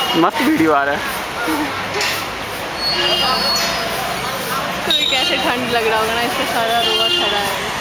मस्त वीडियो आ रहा है। तो कैसे ठंड लग रहा होगा ना, इसका सारा रोआ खड़ा है।